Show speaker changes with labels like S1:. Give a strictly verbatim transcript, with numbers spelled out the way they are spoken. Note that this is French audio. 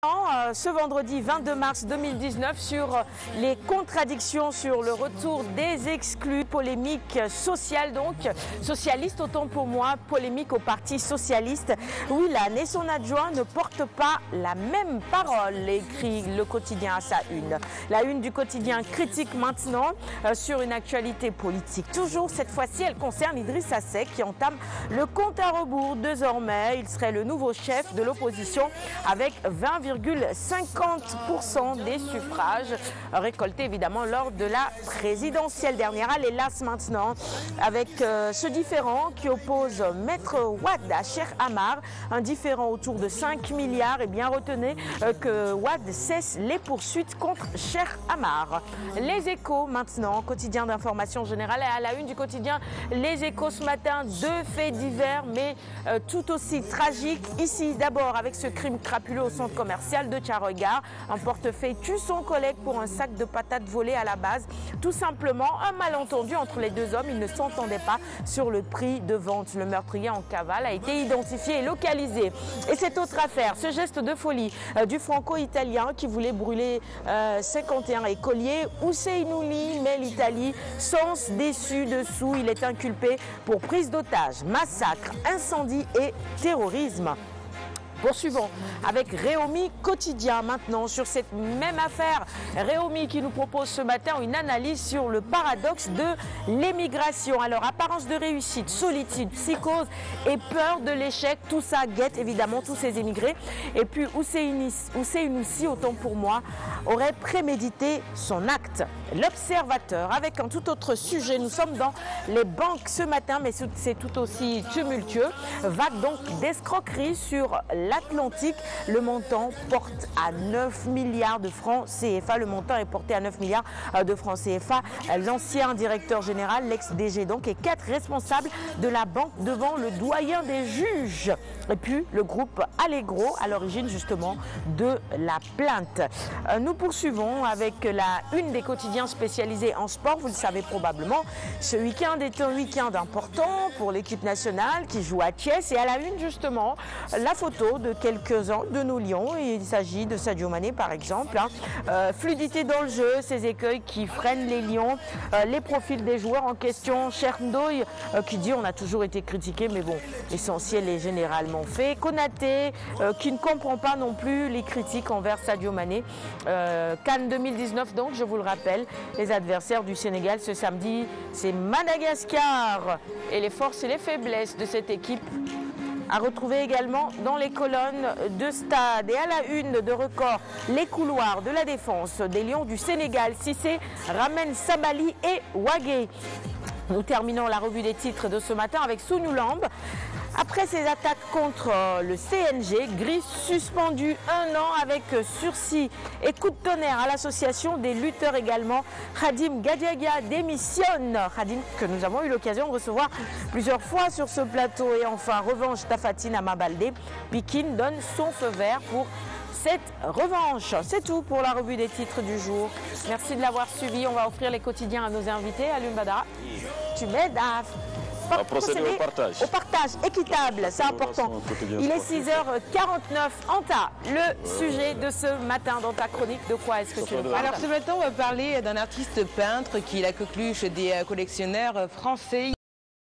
S1: Ce vendredi vingt-deux mars deux mille dix-neuf sur les contradictions sur le retour des exclus, polémique sociale donc, socialiste autant pour moi, polémique au Parti socialiste. Wilane et son adjoint ne portent pas la même parole, écrit le quotidien à sa une. La une du quotidien critique maintenant euh, sur une actualité politique. Toujours cette fois-ci, elle concerne Idrissa Seck qui entame le compte à rebours. Désormais, il serait le nouveau chef de l'opposition avec vingt virgule cinquante pour cent des suffrages récoltés évidemment lors de la présidentielle dernière. À l'hélas maintenant avec euh, ce différend qui oppose Maître Wade à Cheikh Amar, un différend autour de cinq milliards. Et bien retenez euh, que Wade cesse les poursuites contre Cheikh Amar. Les Échos maintenant, quotidien d'information générale, et à la une du quotidien Les Échos ce matin, deux faits divers mais euh, tout aussi tragiques. Ici d'abord avec ce crime crapuleux au centre commercial de Tcharoïgare. Un portefeuille tue son collègue pour un sac de patates volées à la base. Tout simplement un malentendu entre les deux hommes. Ils ne s'entendaient pas sur le prix de vente. Le meurtrier en cavale a été identifié et localisé. Et cette autre affaire, ce geste de folie euh, du franco-italien qui voulait brûler euh, cinquante et un écoliers. Ousseynouli met l'Italie sans déçu dessous. Il est inculpé pour prise d'otage, massacre, incendie et terrorisme. Poursuivons avec Réomi Quotidien maintenant sur cette même affaire. Réomi qui nous propose ce matin une analyse sur le paradoxe de l'émigration. Alors apparence de réussite, solitude, psychose et peur de l'échec, tout ça guette évidemment tous ces émigrés. Et puis Ousseynoussi, autant pour moi, aurait prémédité son acte. L'Observateur avec un tout autre sujet. Nous sommes dans les banques ce matin mais c'est tout aussi tumultueux. Vague donc d'escroquerie sur la Atlantique, le montant porte à neuf milliards de francs C F A. Le montant est porté à neuf milliards de francs C F A. L'ancien directeur général, l'ex-D G donc, et quatre responsables de la banque devant le doyen des juges. Et puis le groupe Allegro à l'origine justement de la plainte. Nous poursuivons avec la une des quotidiens spécialisés en sport. Vous le savez probablement, ce week-end est un week-end important pour l'équipe nationale qui joue à Thiès. Et à la une justement, la photo de quelques-uns de nos lions. Il s'agit de Sadio Mané par exemple. Hein. Euh, fluidité dans le jeu, ces écueils qui freinent les lions, euh, les profils des joueurs en question. Cheikh Ndoye euh, qui dit on a toujours été critiqué mais bon, l'essentiel est généralement fait. Konaté euh, qui ne comprend pas non plus les critiques envers Sadio Mané. Euh, Cannes deux mille dix-neuf donc, je vous le rappelle, les adversaires du Sénégal ce samedi, c'est Madagascar. Et les forces et les faiblesses de cette équipe à retrouver également dans les colonnes de stade. Et à la une de Record, les couloirs de la défense des Lions du Sénégal. Cissé ramène Sabali et Wagué. Nous terminons la revue des titres de ce matin avec Sounoulambe. Après ses attaques contre le C N G, Gris suspendu un an avec sursis et coup de tonnerre à l'association des lutteurs également. Khadim Gadiaga démissionne. Khadim que nous avons eu l'occasion de recevoir plusieurs fois sur ce plateau. Et enfin, revanche Tafatine Ama Baldé. Pikine donne son feu vert pour cette revanche. C'est tout pour la revue des titres du jour. Merci de l'avoir suivi. On va offrir les quotidiens à nos invités. Alioune Badara, tu m'aides à...
S2: On va procéder au partage.
S1: Au partage équitable, c'est important. Il est six heures quarante-neuf. Anta, le sujet de ce matin dans ta chronique, de quoi est-ce que tu veux parler?
S3: Alors ce matin, on va parler d'un artiste peintre qui est la coqueluche des collectionneurs français.